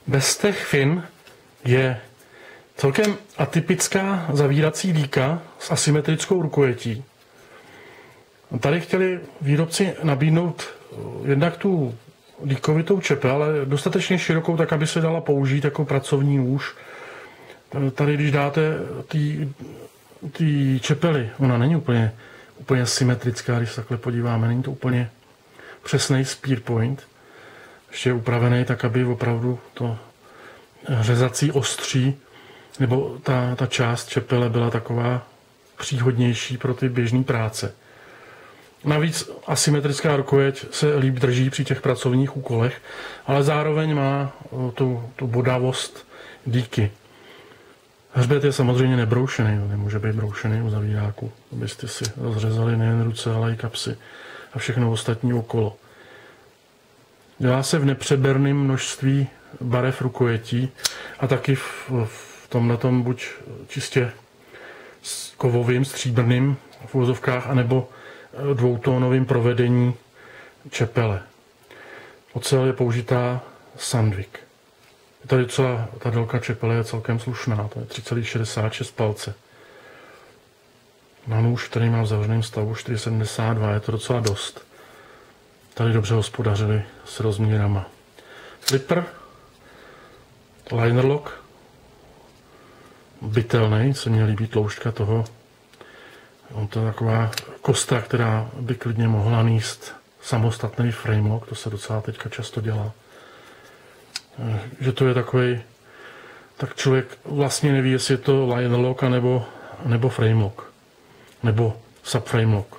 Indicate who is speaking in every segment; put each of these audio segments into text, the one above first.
Speaker 1: Bestech Fin je celkem atypická zavírací dýka s asymetrickou rukojetí. Tady chtěli výrobci nabídnout jednak tu dýkovitou čepel, ale dostatečně širokou, tak aby se dala použít jako pracovní nůž. Tady, když dáte ty čepely, ona není úplně symetrická, když se takhle podíváme, není to úplně přesný spear point. Ještě je upravený tak, aby opravdu to řezací ostří, nebo ta část čepele byla taková příhodnější pro ty běžné práce. Navíc asymetrická rukojeť se líp drží při těch pracovních úkolech, ale zároveň má tu bodavost dýky. Hřbet je samozřejmě nebroušený, nemůže být broušený u zavíráku, abyste si rozřezali nejen ruce, ale i kapsy a všechno ostatní okolo. Dělá se v nepřeberném množství barev rukojetí a taky v tomhletom buď čistě kovovým, stříbrným v uvozovkách, anebo dvoutónovým provedení čepele. Ocel je použitá Sandvik. Tady ta délka čepele je celkem slušná, to je 3,66 palce. Na nůž, který má v zavřeném stavu 4,72, je to docela dost. Tady dobře hospodařili s rozměrama. Flipper, liner lock, bytelný, se mně líbí tloušťka toho. On to je taková kostra, která by klidně mohla nést samostatný frame lock, to se docela teďka často dělá. Že to je takový, tak člověk vlastně neví, jestli je to liner lock nebo frame lock, nebo subframe lock.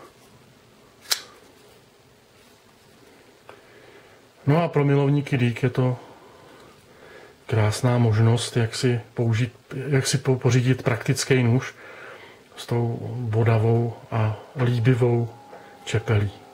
Speaker 1: No a pro milovníky dýk je to krásná možnost, jak si pořídit praktický nůž s tou bodavou a líbivou čepelí.